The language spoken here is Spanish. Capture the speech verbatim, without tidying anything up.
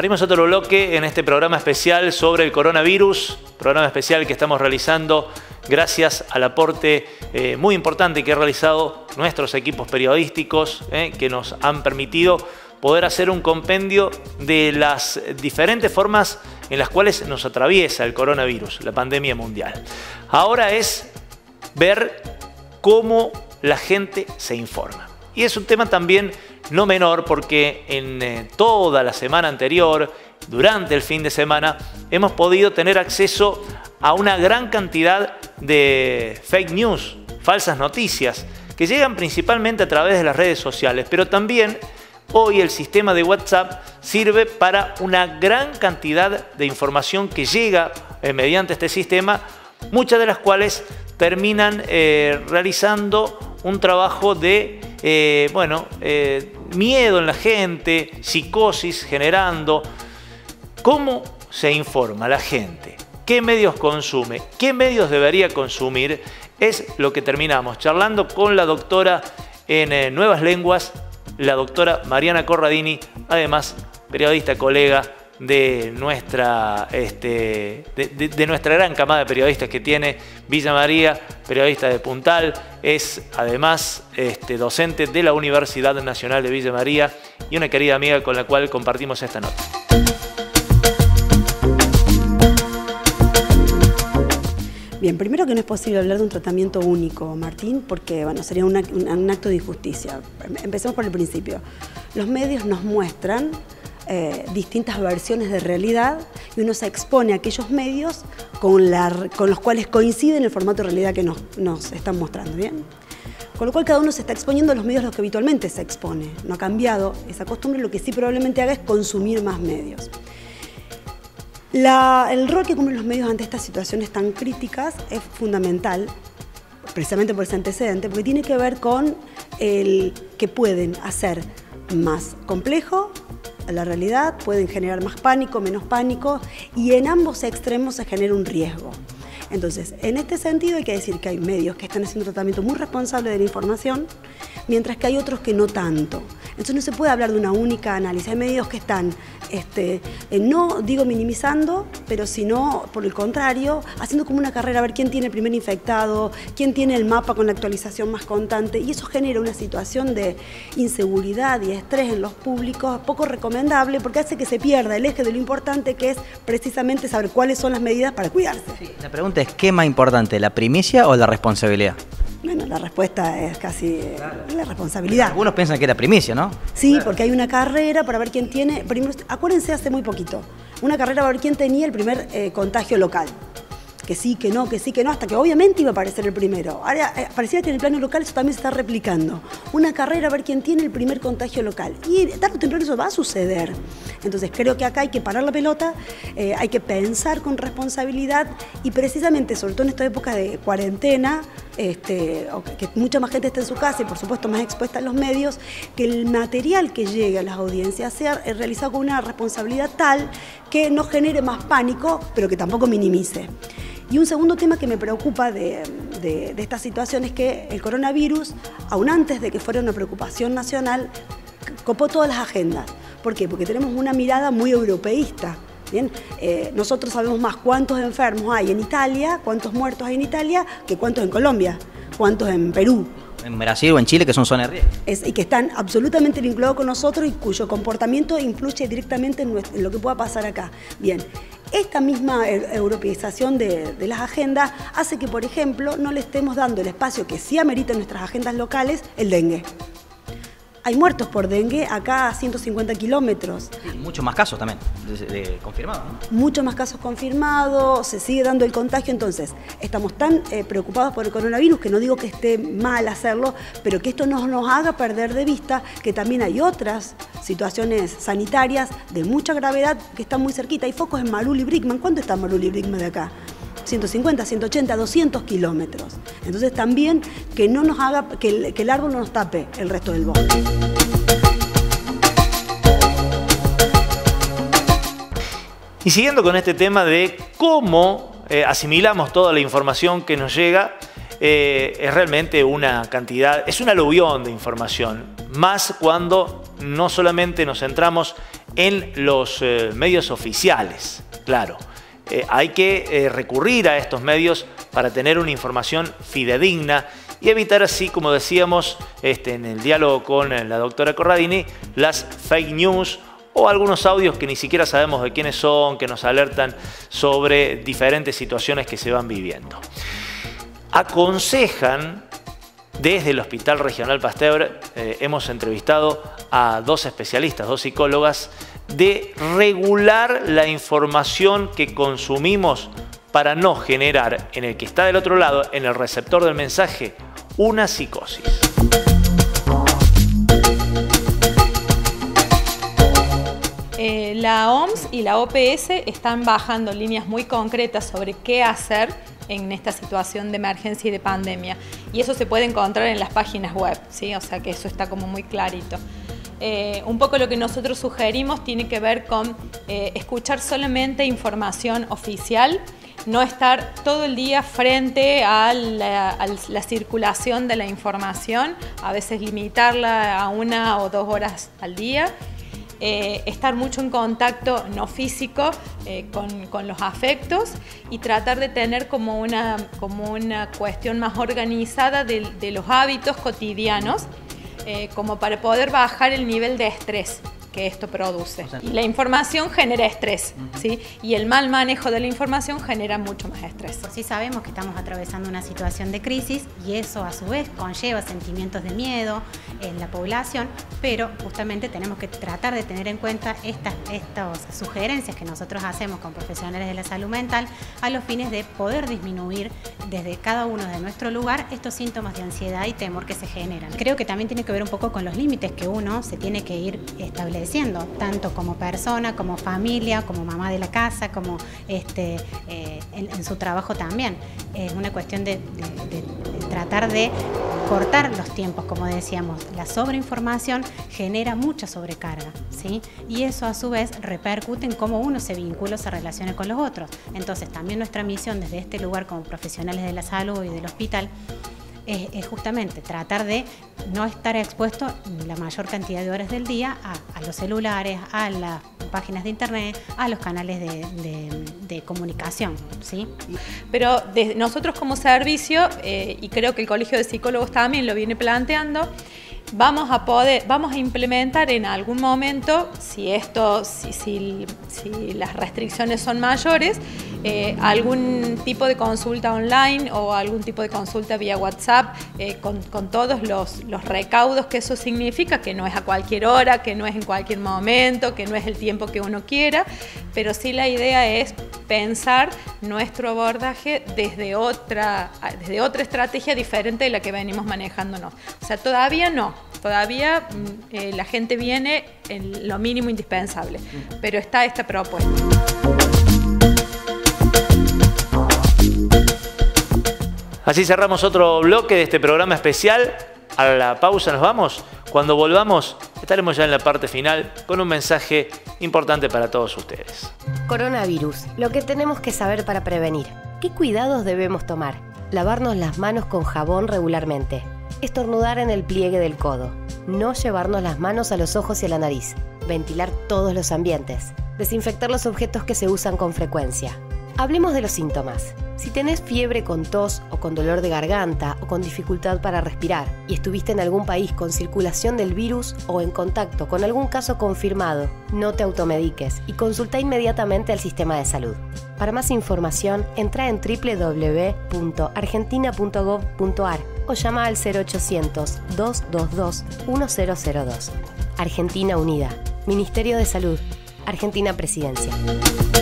Abrimos otro bloque en este programa especial sobre el coronavirus, programa especial que estamos realizando gracias al aporte eh, muy importante que han realizado nuestros equipos periodísticos, eh, que nos han permitido poder hacer un compendio de las diferentes formas en las cuales nos atraviesa el coronavirus, la pandemia mundial. Ahora es ver cómo la gente se informa. Y es un tema también no menor porque en eh, toda la semana anterior, durante el fin de semana, hemos podido tener acceso a una gran cantidad de fake news, falsas noticias, que llegan principalmente a través de las redes sociales, pero también hoy el sistema de WhatsApp sirve para una gran cantidad de información que llega eh, mediante este sistema, muchas de las cuales terminan eh, realizando un trabajo de eh, bueno, eh, miedo en la gente, psicosis generando. ¿Cómo se informa la gente? ¿Qué medios consume? ¿Qué medios debería consumir? Es lo que terminamos charlando con la doctora en eh, Nuevas Lenguas, la doctora Mariana Corradini, además periodista, colega de nuestra, este, de, de, de nuestra gran camada de periodistas que tiene Villa María, periodista de Puntal, es además este, docente de la Universidad Nacional de Villa María y una querida amiga con la cual compartimos esta nota. Bien, primero que no es posible hablar de un tratamiento único, Martín, porque bueno, sería un, un, un acto de injusticia. Empecemos por el principio. Los medios nos muestran eh, distintas versiones de realidad y uno se expone a aquellos medios con, la, con los cuales coinciden el formato de realidad que nos, nos están mostrando, ¿bien? Con lo cual cada uno se está exponiendo a los medios a los que habitualmente se expone. No ha cambiado esa costumbre, lo que sí probablemente haga es consumir más medios. La, el rol que cumplen los medios ante estas situaciones tan críticas es fundamental, precisamente por ese antecedente, porque tiene que ver con el que pueden hacer más complejo la realidad, pueden generar más pánico, menos pánico, y en ambos extremos se genera un riesgo. Entonces, en este sentido hay que decir que hay medios que están haciendo un tratamiento muy responsable de la información, mientras que hay otros que no tanto. Entonces no se puede hablar de una única análisis. Hay medios que están, este, eh, no digo minimizando, pero sino, por el contrario, haciendo como una carrera a ver quién tiene el primer infectado, quién tiene el mapa con la actualización más constante, y eso genera una situación de inseguridad y estrés en los públicos poco recomendable, porque hace que se pierda el eje de lo importante, que es precisamente saber cuáles son las medidas para cuidarse. Sí, la pregunta es, ¿qué es más importante, la primicia o la responsabilidad? Bueno, la respuesta es casi claro. La responsabilidad. Algunos piensan que es la primicia, ¿no? Sí, claro. Porque hay una carrera para ver quién tiene... Primero, acuérdense hace muy poquito, una carrera para ver quién tenía el primer eh, contagio local. Que sí, que no, que sí, que no, hasta que obviamente iba a aparecer el primero. Ahora, eh, pareciera que en el plano local eso también se está replicando. Una carrera a ver quién tiene el primer contagio local. Y tarde o temprano eso va a suceder. Entonces creo que acá hay que parar la pelota, eh, hay que pensar con responsabilidad y precisamente, sobre todo en esta época de cuarentena, este, que mucha más gente está en su casa y por supuesto más expuesta a los medios, que el material que llegue a las audiencias sea realizado con una responsabilidad tal que no genere más pánico, pero que tampoco minimice. Y un segundo tema que me preocupa de, de, de esta situación es que el coronavirus, aún antes de que fuera una preocupación nacional, copó todas las agendas. ¿Por qué? Porque tenemos una mirada muy europeísta. Bien, eh, nosotros sabemos más cuántos enfermos hay en Italia, cuántos muertos hay en Italia, que cuántos en Colombia, cuántos en Perú. En Brasil o en Chile, que son zonas de riesgo. Es, y que están absolutamente vinculados con nosotros y cuyo comportamiento influye directamente en, nuestro, en lo que pueda pasar acá. Bien, esta misma europeización de, de las agendas hace que, por ejemplo, no le estemos dando el espacio que sí amerita en nuestras agendas locales, el dengue. Hay muertos por dengue acá a ciento cincuenta kilómetros. Y muchos más casos también, de, de, confirmados, ¿no? Muchos más casos confirmados, se sigue dando el contagio, entonces estamos tan eh, preocupados por el coronavirus, que no digo que esté mal hacerlo, pero que esto no nos haga perder de vista que también hay otras situaciones sanitarias de mucha gravedad que están muy cerquita. Hay focos en Marul y Brickman. ¿Cuánto está Marul y Brickman de acá? ciento cincuenta, ciento ochenta, doscientos kilómetros. Entonces también que no nos haga, que el, que el árbol no nos tape el resto del bosque. Y siguiendo con este tema de cómo eh, asimilamos toda la información que nos llega, eh, es realmente una cantidad, es un aluvión de información, más cuando no solamente nos centramos en los eh, medios oficiales, claro. Eh, hay que eh, recurrir a estos medios para tener una información fidedigna y evitar así, como decíamos este, en el diálogo con la doctora Corradini, las fake news o algunos audios que ni siquiera sabemos de quiénes son, que nos alertan sobre diferentes situaciones que se van viviendo. Aconsejan, desde el Hospital Regional Pasteur, eh, hemos entrevistado a dos especialistas, dos psicólogas, de regular la información que consumimos para no generar en el que está del otro lado, en el receptor del mensaje, una psicosis. Eh, la O M S y la O P S están bajando líneas muy concretas sobre qué hacer en esta situación de emergencia y de pandemia. Y eso se puede encontrar en las páginas web, ¿sí? O sea que eso está como muy clarito. Eh, un poco lo que nosotros sugerimos tiene que ver con eh, escuchar solamente información oficial, no estar todo el día frente a la, a la circulación de la información, a veces limitarla a una o dos horas al día. Eh, estar mucho en contacto no físico eh, con, con los afectos y tratar de tener como una, como una cuestión más organizada de, de los hábitos cotidianos, eh, como para poder bajar el nivel de estrés que esto produce. Y la información genera estrés, ¿sí? Y el mal manejo de la información genera mucho más estrés. Por sí sabemos que estamos atravesando una situación de crisis y eso a su vez conlleva sentimientos de miedo en la población, pero justamente tenemos que tratar de tener en cuenta estas, estas sugerencias que nosotros hacemos con profesionales de la salud mental a los fines de poder disminuir desde cada uno de nuestro lugar estos síntomas de ansiedad y temor que se generan. Creo que también tiene que ver un poco con los límites que uno se tiene que ir estableciendo, tanto como persona, como familia, como mamá de la casa, como este, eh, en, en su trabajo también. Es una cuestión de, de, de, de tratar de cortar los tiempos, como decíamos. La sobreinformación genera mucha sobrecarga, ¿sí? Y eso a su vez repercute en cómo uno se vincula o se relaciona con los otros. Entonces también nuestra misión desde este lugar como profesionales de la salud y del hospital Es, es justamente tratar de no estar expuesto la mayor cantidad de horas del día a, a los celulares, a las páginas de internet, a los canales de, de, de comunicación, ¿sí? Pero de, nosotros como servicio, eh, y creo que el Colegio de Psicólogos también lo viene planteando, vamos a poder, vamos a implementar en algún momento, si esto, si, si, si las restricciones son mayores, eh, algún tipo de consulta online o algún tipo de consulta vía WhatsApp eh, con, con todos los, los recaudos que eso significa, que no es a cualquier hora, que no es en cualquier momento, que no es el tiempo que uno quiera, pero sí la idea es pensar nuestro abordaje desde otra, desde otra estrategia diferente de la que venimos manejándonos. O sea, todavía no. Todavía eh, la gente viene en lo mínimo indispensable, pero está esta propuesta. Así cerramos otro bloque de este programa especial. A la pausa nos vamos. Cuando volvamos estaremos ya en la parte final con un mensaje importante para todos ustedes. Coronavirus, lo que tenemos que saber para prevenir. ¿Qué cuidados debemos tomar? Lavarnos las manos con jabón regularmente. Estornudar en el pliegue del codo. No llevarnos las manos a los ojos y a la nariz. Ventilar todos los ambientes. Desinfectar los objetos que se usan con frecuencia. Hablemos de los síntomas. Si tenés fiebre con tos o con dolor de garganta o con dificultad para respirar y estuviste en algún país con circulación del virus o en contacto con algún caso confirmado, no te automediques y consulta inmediatamente al sistema de salud. Para más información, entra en doble u doble u doble u punto argentina punto gov punto ar o llama al cero ochocientos, dos dos dos, uno cero cero dos. Argentina Unida. Ministerio de Salud. Argentina Presidencia.